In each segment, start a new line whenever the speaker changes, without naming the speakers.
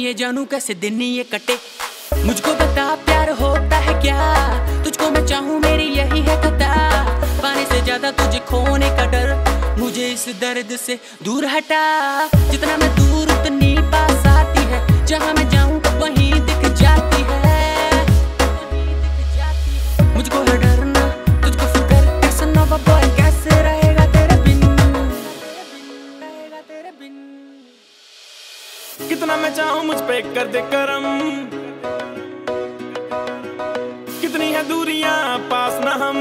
ये जानू कैसे दिन ये कटे। मुझको बता प्यार होता है क्या, तुझको मैं चाहूँ मेरी यही है कथा। पाने से ज्यादा तुझे खोने का डर, मुझे इस दर्द से दूर हटा। जितना मैं दूर उतनी पास आती है, जहाँ मैं जाऊँ वहीं दिख जाती है। मुझको है डरना तुझको फिक्र, कैसा नवा बॉय कैसे रहेगा तेरे बिन, रहेगा तेरे बिन।
कितना मैं चाहूँ मुझ पे कर दे करम, कितनी है दूरियां पास न हम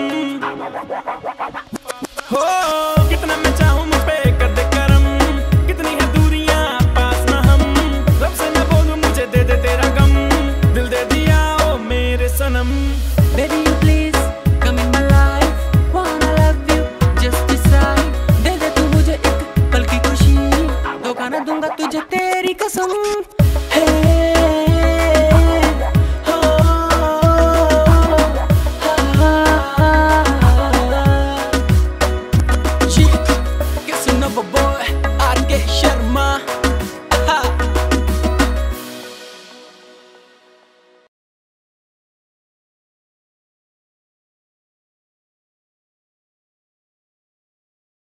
हो। कितना मैं चाहूँ मुझ पे कर दे करम, कितनी है दूरियां पास न हम। रब से मैं बोलूं मुझे दे दे तेरा गम, दिल दे दिया ओ मेरे सनम।
Baby you please come in my life, wanna love you just decide। दे दे तू मुझे एक पल की खुशी, धोखा न दूंगा तुझे तेरी कसम। Boy, I get shot.